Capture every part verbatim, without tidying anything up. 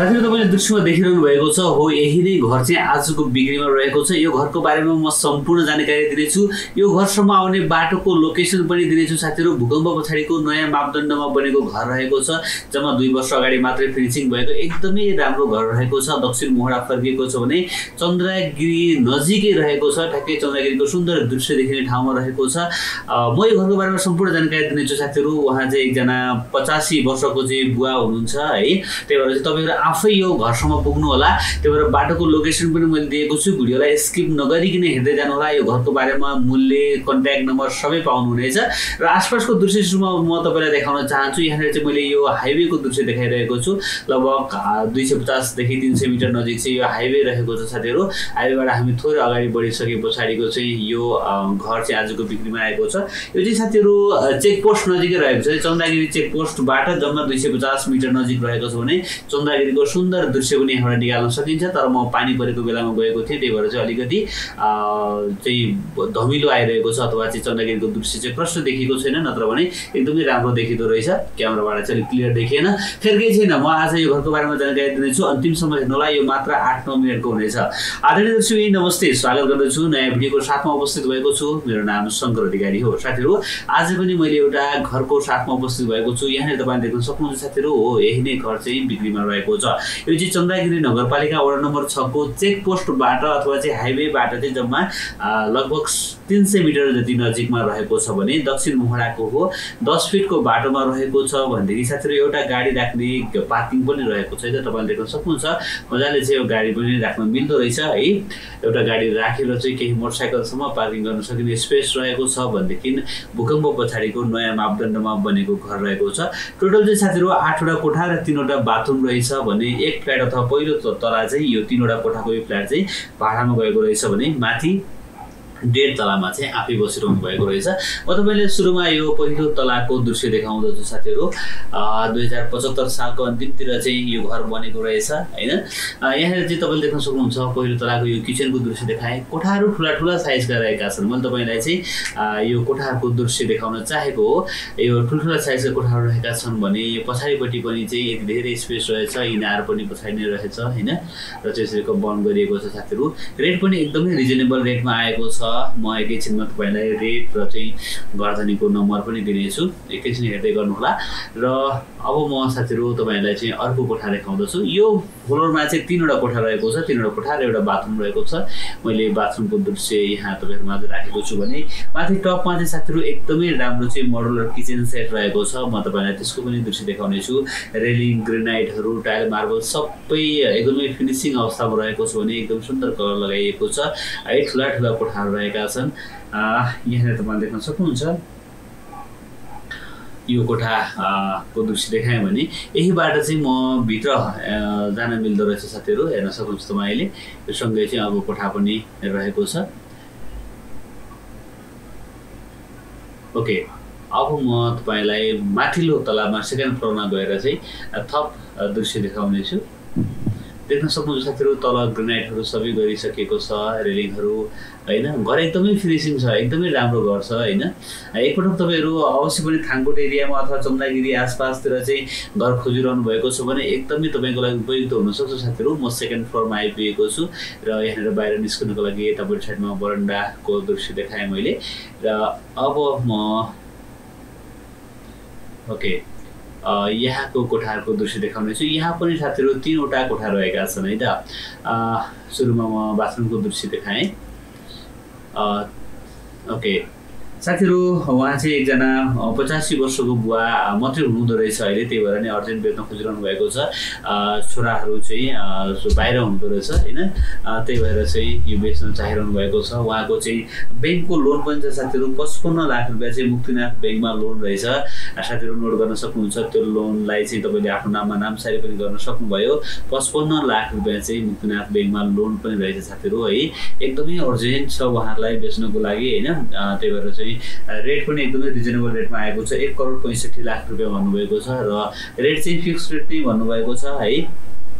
साथीहरु तपाईले दृश्यमा देखिरहनु भएको छ हो यही नै घर चाहिँ आजको बिक्रीमा रहेको छ। यो घरको बारेमा म सम्पूर्ण जानकारी दिनेछु। यो घरसम्म आउने बाटोको लोकेसन पनि दिनेछु। साथीहरु भूकम्प पछाडिको नयाँ मापदण्डमा बनेको घर रहेको छ। जम्मा दुई वर्ष अगाडि मात्रै फिनिशिङ भएको एकदमै राम्रो घर रहेको छ। दक्षिण मोहडा फर्किएको छ भने चन्द्रगिरी नजिकै रहेको छ। ठ्याक्कै चन्द्रगिरीको सुन्दर दृश्य देखिने ठाउँमा रहेको छ। म यो घरको बारेमा सम्पूर्ण जानकारी दिनेछु। साथीहरु उहाँ चाहिँ एकजना पचासी वर्षको चाहिँ बुवा हुनुहुन्छ है। त्यही भएर चाहिँ तपाईहरु आफै यो घरसम्म पुग्नु होला। त्यही भएर बाटोको लोकेसन पनि मैले दिएको छु। भिडियोलाई स्किप नगरिकन हेर्दै जानु होला। यो घरको बारेमा मूल्य, कन्ट्याक्ट नम्बर सबै पाउनुहुनेछ। र आसपासको दृश्यमा म तपाईलाई देखाउन चाहन्छु। यहाँनिर चाहिँ मैले यो हाइवेको दृश्य देखाइरहेको छु। लगभग दुई सय पचास देखि तीन सय मिटर नजिक चाहिँ यो हाइवे रहेको छ। साथीहरु हाइवेबाट हामी थोरै अगाडि बढिसके पछाडिको चाहिँ यो घर चाहिँ आजको बिक्रीमा आएको छ। यो चाहिँ साथीहरु चेकपोस्ट नजिकै रहेको छ। चन्द्रगिरी चेकपोस्टबाट जम्मा दुई सय पचास मिटर नजिक रहेको छ भने चन्द्रगिरीको सुन्दर दृश्य पनि यहाँबाट निकाल्न सकिन्छ। तर म पानी परेको बेलामा गएको थिएँ, त्यही भएर चाहिँ अलिकति चाहिँ धमिलो आइरहेको छ अथवा चाहिँ चन्द्रगिरीको दृश्य चाहिँ प्रष्ट देखिएको छैन। नत्र भने एकदमै राम्रो देखिँदो रहेछ। क्यामेराबाट चाहिँ अलिक क्लियर देखिएन। फेरि केही छैन, म आज यो घरको बारेमा जानकारी दिनेछु। अन्तिमसम्म हेर्नु होला। यो मात्र आठ नौ मिनटको हुनेछ। आदरणीय दर्शक नमस्ते, स्वागत गर्दछु नयाँ भिडियोको साथमा उपस्थित भएको छु। मेरो नाम शंकर अधिकारी हो। साथीहरु आज पनि मैले एउटा घरको साथमा उपस्थित भएको छु। यहाँ तपाईले देख्न सक्नुहुन्छ साथीहरु हो यही नै घर चाहिँ बिक्रीमा रहेको छ। यो चाहिँ चन्द्रगिरी नगरपालिका वडा नम्बर छ को चेक पोस्टबाट अथवा चाहिँ हाइवेबाट चाहिँ जम्मा लगभग तीन सय मिटर जति नजिकमा रहेको छ भने दक्षिण मोहडाको हो दस फिटको बाटोमा रहेको छ। भनेदेखि साथीहरु एउटा गाडी राख्ने पार्किङ पनि रहेको छ। तपाईले देख्न सक्नुहुन्छ मजाले चाहिँ यो गाडी पनि राख्न मिल्दो रहेछ है। एउटा गाडी राखेर चाहिँ केही मोटरसाइकलसम्म पार्किङ गर्न सकिने स्पेस रहेको छ। भनेदेखि भूकम्प पछाडिको नयाँ मापदण्डमा बनेको घर रहेको छ। टोटल चाहिँ साथीहरु आठवटा कोठा र तीनवटा बाथरुम रहेछ भने एक फ्ल्याट अथवा पहिलो तला चाहिँ यो तीनवटा कोठाको यो फ्ल्याट चाहिँ भाडामा गएको रहेछ भने माथि डेढ तलामा चाहिँ आफै बसिरहनु भएको रहेछ। म तपाईले सुरुमा यो पहिलो तलाको दृश्य देखाउँदछु। साथीहरु दुई हजार पचहत्तर सालको अन्तिमतिर चाहिँ यो घर बनेको रहेछ हैन। यहाँ चाहिँ तपाईले देख्न सक्नुहुन्छ पहिलो तलाको यो किचनको दृश्य देखाए। कोठाहरू ठुला ठुला साइजका रहेका छन्। मैले तपाईलाई चाहिँ यो कोठाको दृश्य देखाउन चाहेको हो। यो ठुलठुला साइजका कोठाहरू रहेका छन् भने यो पछाडिपट्टि पनि चाहिँ एक धेरै स्पेस रहेछ। इनार पनि पछाडि नै रहेछ हैन। र त्यसरी बन्द गरिएको छ। साथीहरु रेट पनि एकदमै रिजनेबल रेटमा आएको छ। म एकैछिनमा तपाईलाई रेट र चाहिँ घरधनीको नम्बर पनि दिनेछु। एकैछिन हेर्दै गर्नु होला। र अब म साथीहरु तपाईलाई चाहिँ अर्को कोठा देखाउँदछु। यो फ्लोरमा चाहिँ तीनवटा कोठा रहेको छ। तीनवटा कोठा र एउटा बाथरुम रहेको छ। मैले बाथरुमको दृश्य यहाँ तपाईहरुमा राखेको छु भने माथि टपमा चाहिँ साथीहरु एकदमै राम्रो चाहिँ मोडुलर किचन सेट रहेको छ। म तपाईलाई त्यसको पनि दृश्य देखाउने छु। रेलिङ, ग्रेनाइटहरु, टाइल, मार्बल सबै एकदमै फिनिशिङ अवस्थामा रहेको छ भने एकदम सुन्दर कलर लगाइएको छ। है ठुला ठुला कोठाहरू रहेका छन्। यहाँ तपाईले देख्न सक्नुहुन्छ यो कोठा को दृश्य देखाएँ भने यहीबाट चाहिँ म भित्र जान मिल्दो रहेछ। साथीहरु हेर्न सक्नुहुन्छ तपाईले यो सँगै चाहिँ अब कोठा पनि रहेको छ। ओके अब म तपाईलाई माथिल्लो तलामा सेकेन्ड फ्लोरमा गएर चाहिँ थप दृश्य देखाउने छु। देख्न सक्नुहुन्छ साथीहरु तल ग्रेनाइटहरु सबै गरिसकेको छ। रेलिङहरु हैन। घर एकदमै फिनिशिङ छ। एकदमै राम्रो घर छ हैन। एकपटक तपाईहरु अवश्य पनि थाङकोट एरियामा अथवा चन्द्रगिरी आसपासतिर चाहिँ घर खोजिरहनु भएको छ भने एकदमै तपाईको लागि उपयुक्त हुन सक्छ। साथीहरु म सेकेन्ड फ्लोरमा आइपुगेको छु र यहाँनिर बाहिर निस्कनको लागि यतापट्टि साइडमा बरन्डाको दृश्य देखाएँ मैले। र अब म ओके यहाँको कोठाहरूको दृश्य देखाउने छु। यहाँ पनि साथीहरु तीनवटा कोठा रहेका छन् है त। सुरुमा म बाथरुमको दृश्य देखाएँ। ओके साथीहरु उहाँ चाहिँ एकजना पचासी वर्षको बुवा मात्रै हुनुहुँदो रहेछ अहिले। त्यही भएर नै अर्जेन्ट बेच्न खोजिरहनु भएको छ। छोराहरू चाहिँ बाहिर हुनुहुँदो रहेछ हैन। त्यही भएर चाहिँ यो बेच्न चाहिरहनु भएको छ। उहाँको चाहिँ ब्याङ्कको लोन पनि छ साथीहरु। पचपन्न लाख रुपैयाँ चाहिँ मुक्तिनाथ ब्याङ्कमा लोन रहेछ। साथीहरु नोट गर्न सक्नुहुन्छ। त्यो लोनलाई चाहिँ तपाईले आफ्नो नाममा नामसारी पनि गर्न सक्नुभयो। पचपन्न लाख रुपैयाँ चाहिँ मुक्तिनाथ ब्याङ्कमा लोन पनि रहेछ साथीहरु है। एकदमै अर्जेन्ट छ उहाँलाई बेच्नको लागि हैन। त्यही भएर चाहिँ रेट पनि एकदमै रिजनेबल रेटमा आएको छ। एक करोड पैंसठी लाख रुपैयाँ भन्नुभएको छ र रेट चाहिँ फिक्स रेट नै भन्नुभएको छ है।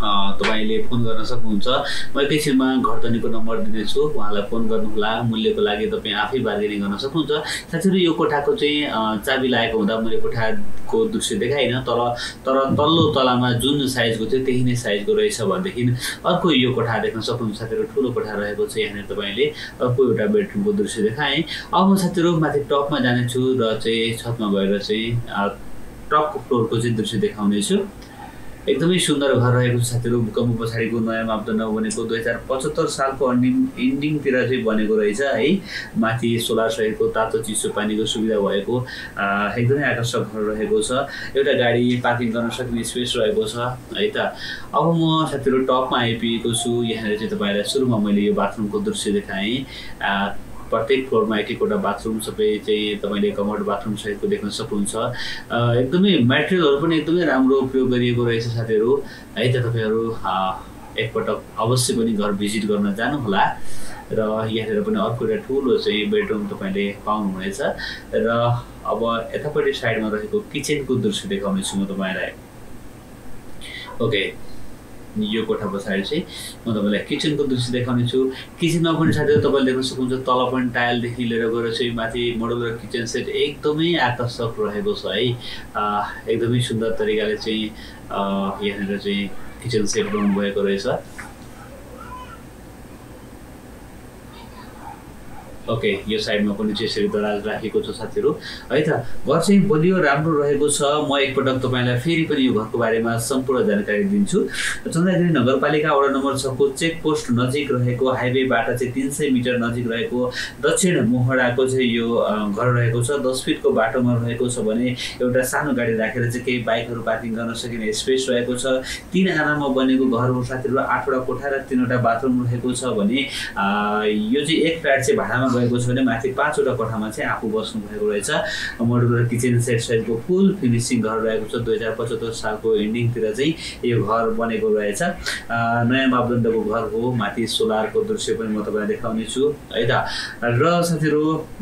तपाईले फोन गर्न सक्नुहुन्छ। म एकैछिनमा घरधनीको नम्बर दिनेछु, उहाँलाई फोन गर्नुहोला। मूल्यको लागि तपाईँ आफै बार्गेनिङ गर्न सक्नुहुन्छ। साथीहरू यो कोठाको चाहिँ चाबी लागेको हुँदा मैले कोठाको दृश्य देखाइनँ, तर तर तल्लो तलामा जुन साइजको थियो त्यही नै साइजको रहेछ भनेदेखि अर्को यो कोठा देख्न सक्नुहुन्छ। साथीहरू ठुलो कोठा रहेको छ। यहाँनिर तपाईँले अर्को एउटा बेडरुमको दृश्य देखाएँ। अब म साथीहरू माथि टपमा जानेछु र चाहिँ छतमा गएर चाहिँ टपको फ्लोरको चाहिँ दृश्य देखाउनेछु। एकदमै सुन्दर घर रहेको छ साथीहरू। भूकम्प पछाडिको नयाँ मापदण्ड बनेको दुई हजार पचहत्तर सालको अन्डिङ इन्डिङतिर चाहिँ बनेको रहेछ है। माथि सोलर सहितको तातो चिसो पानीको सुविधा भएको एकदमै आकर्षक घर रहेको छ। एउटा गाडी पार्किङ गर्न सक्ने स्पेस रहेको छ है त। अब म साथीहरू टपमा आइपुगेको छु। यहाँनिर चाहिँ तपाईँलाई सुरुमा मैले यो बाथरुमको दृश्य देखाएँ। प्रत्येक फ्लोरमा एक एकवटा बाथरुम सबै चाहिँ तपाईँले कमोड बाथरुम सहितको देख्न सक्नुहुन्छ। एकदमै मेटेरियलहरू पनि एकदमै राम्रो प्रयोग गरिएको रहेछ साथीहरू है त। तपाईँहरू एकपटक अवश्य पनि घर भिजिट गर्न जानुहोला। र यहाँनिर पनि अर्को एउटा ठुलो चाहिँ बेडरुम तपाईँले पाउनुहुनेछ। र अब यतापट्टि साइडमा रहेको किचनको दृश्य देखाउनेछु म तपाईँलाई। ओके, यो कोठा पछाडि चाहिँ म तपाईँलाई किचनको दृश्य देखाउने छु। किचनमा पनि साथीहरू तपाईँले देख्न सक्नुहुन्छ, तल पनि टाइलदेखि लिएर गएर चाहिँ माथि मोडुलर किचन सेट एकदमै आकर्षक रहेको छ है। एकदमै सुन्दर तरिकाले चाहिँ यहाँनिर चाहिँ किचन सेट बनाउनु भएको रहेछ। ओके, यो साइडमा पनि चाहिँ यसरी दराज राखेको छ साथीहरू है त। घर चाहिँ बलियो राम्रो रहेको छ। म एकपटक तपाईँलाई फेरि पनि यो घरको बारेमा सम्पूर्ण जानकारी दिन्छु। चन्द्रगिरी नगरपालिका वडा नम्बर छ को चेक पोस्ट नजिक रहेको, हाइवेबाट चाहिँ तिन सय मिटर नजिक रहेको दक्षिण मोहडाको चाहिँ यो घर रहेको छ। दस फिटको बाटोमा रहेको छ भने एउटा सानो गाडी राखेर चाहिँ केही बाइकहरू पार्किङ गर्न सकिने स्पेस रहेको छ। तीन आनामा बनेको घर हो साथीहरू। आठवटा कोठा र तीनवटा बाथरुम रहेको छ भने यो चाहिँ एक फ्ल्याट चाहिँ भाडामा भएको छ भने माथि पाँचवटा कोठामा चाहिँ आफू बस्नु भएको रहेछ। मोडुलर किचन सेट सहितको फुल फिनिसिङ घर रहेको छ। दुई हजार पचहत्तर सालको इन्डिङतिर चाहिँ यो घर बनेको रहेछ। नयाँ मापदण्डको घर हो। माथि सोलरको दृश्य पनि म तपाईँलाई देखाउने छु है त। र साथीहरू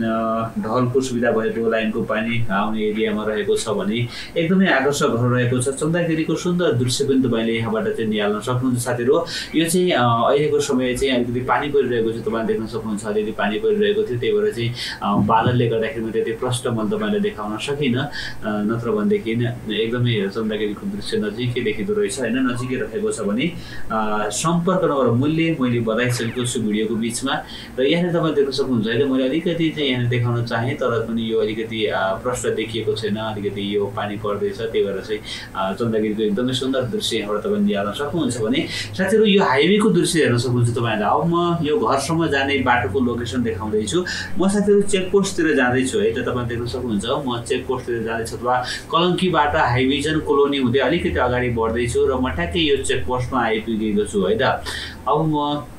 ढलको सुविधा भएको लाइनको पानी आउने एरियामा रहेको छ भने एकदमै आकर्षक घर रहेको छ। चन्द्रगिरीको सुन्दर दृश्य पनि तपाईँले यहाँबाट चाहिँ निहाल्न सक्नुहुन्छ साथीहरू। यो चाहिँ अहिलेको समय चाहिँ अलिकति पानी परिरहेको छ, तपाईँले देख्न सक्नुहुन्छ। अलिकति पानी परिरहेको थियो, त्यही भएर चाहिँ बादलले गर्दाखेरि म त्यति प्रष्ट मैले तपाईँलाई देखाउन सकिनँ। नत्र भनेदेखि एकदमै चन्द्रगिरीको दृश्य नजिकै देखिँदो रहेछ होइन। नजिकै रहेको छ भने सम्पर्क नम्बर मूल्य मैले बताइसकेको छु भिडियोको बिचमा। र यहाँनिर तपाईँले देख्न सक्नुहुन्छ होइन। मैले अलिकति चाहिँ यहाँनिर देखाउन चाहेँ, तर पनि यो अलिकति प्रष्ट देखिएको छैन। अलिकति यो पानी पर्दैछ, त्यही भएर चाहिँ चन्द्रगिरीको एकदमै सुन्दर दृश्य यहाँबाट तपाईँले निहाल्न सक्नुहुन्छ भने साथीहरू यो हाइवेको दृश्य हेर्न सक्नुहुन्छ तपाईँहरूले। अब म यो घरसम्म जाने बाटोको लोकेसन देखाउँदैछु। म साथीहरू चेकपोस्टतिर जाँदैछु है त। तपाईँ देख्न सक्नुहुन्छ म चेकपोस्टतिर जाँदैछु अथवा कलङ्कीबाट हाइभिजन कोलोनी हुँदै अलिकति अगाडि बढ्दैछु र म ठ्याक्कै यो चेकपोस्टमा आइपुगेको छु है त। अब म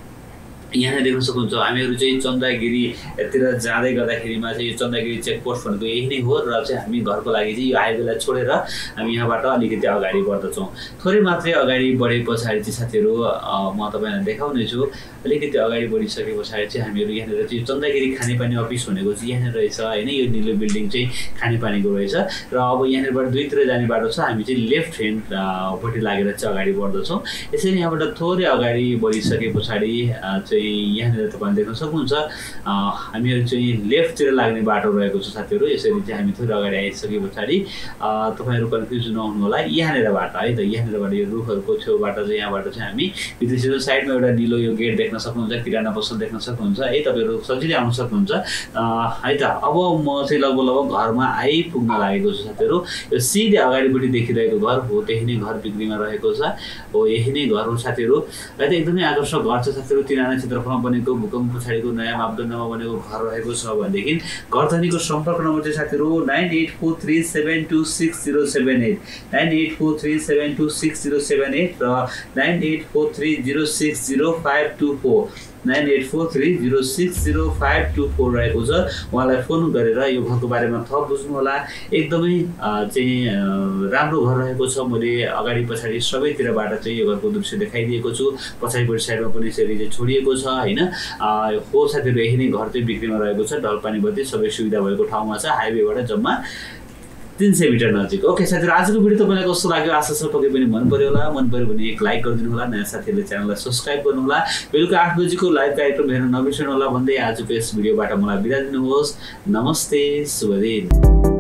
यहाँ देख्न सक्नुहुन्छ हामीहरू चाहिँ चन्द्रगिरीतिर जाँदै गर्दाखेरिमा चाहिँ यो चन्द्रगिरी चेकपोस्ट भनेको यही नै हो। र चाहिँ हामी घरको लागि चाहिँ यो हाइवेलाई छोडेर हामी यहाँबाट अलिकति अगाडि बढ्दछौँ। थोरै मात्रै अगाडि बढे पछाडि चाहिँ साथीहरू म तपाईँलाई देखाउने छु। अलिकति अगाडि बढिसके पछाडि चाहिँ हामीहरू यहाँनिर चाहिँ चन्द्रगिरी खानेपानी अफिस भनेको चाहिँ यहाँनिर रहेछ होइन। यो निलो बिल्डिङ चाहिँ खानेपानीको रहेछ। र अब यहाँनिरबाट दुईतिर जाने बाटो छ। हामी चाहिँ लेफ्ट ह्यान्डपट्टि लागेर चाहिँ अगाडि बढ्दछौँ। यसरी यहाँबाट थोरै अगाडि बढिसके पछाडि चाहिँ यहाँनिर तपाईँले देख्न सक्नुहुन्छ हामीहरू चाहिँ लेफ्टतिर लाग्ने बाटो रहेको छ साथीहरू। यसरी चाहिँ हामी थोरै अगाडि आइसके पछाडि तपाईँहरू कन्फ्युज नहुनु होला। यहाँनिरबाट है त, यहाँनिरबाट यो रुखहरूको छेउबाट चाहिँ यहाँबाट चाहिँ हामी भित्रसित साइडमा एउटा निलो यो गेट देख्न सक्नुहुन्छ, किराना पसल देख्न सक्नुहुन्छ है। तपाईँहरू सजिलै आउन सक्नुहुन्छ है त। अब म चाहिँ लगभग लगभग घरमा आइपुग्न लागेको छु साथीहरू। यो सिधै अगाडिपट्टि देखिरहेको घर हो, त्यही नै घर बिक्रीमा रहेको छ हो। यही नै घर हो साथीहरू है त। एकदमै आकर्षक घर छ साथीहरू। तिनाना क्षेत्रफलमा बनेको, भूकम्प पछाडिको नयाँ मापदण्डमा बनेको घर रहेको छ भनेदेखि घरधनीको सम्पर्क नम्बर चाहिँ साथीहरू nine eight four three seven two six zero seven eight nine eight four three seven two six zero seven eight र nine eight four three zero six zero five two four nine eight four three zero six zero five two four रहेको छ। उहाँलाई phone गरेर यो घरको बारेमा थप बुझ्नुहोला। एकदमै चाहिँ राम्रो घर रहेको छ। मैले अगाडि पछाडि सबैतिरबाट चाहिँ यो घरको दृश्य देखाइदिएको छु। पछाडिपट्टि साइडमा पनि यसरी चाहिँ छोडिएको छ होइन। हो साथीहरू यही नै घर चाहिँ बिक्रीमा रहेको छ। ढलपानी बत्ती सबै सुविधा भएको ठाउँमा छ। हाइवेबाट जम्मा तीन सय मिटर नजिक। ओके साथीहरु, आजको भिडियो तपाईँलाई कस्तो लाग्यो आशा छ पक्कै पनि मन पर्यो होला। मन पर्यो भने एक लाइक गरिदिनु होला, नयाँ साथीहरूले च्यानललाई सब्स्क्राइब गर्नु होला। बेलुका आठ बजेको लाइभ कार्यक्रम हेर्न नबिर्सनु होला भन्दै आजको यस भिडियोबाट मलाई बिदा दिनुहोस्। नमस्ते, शुभ दिन।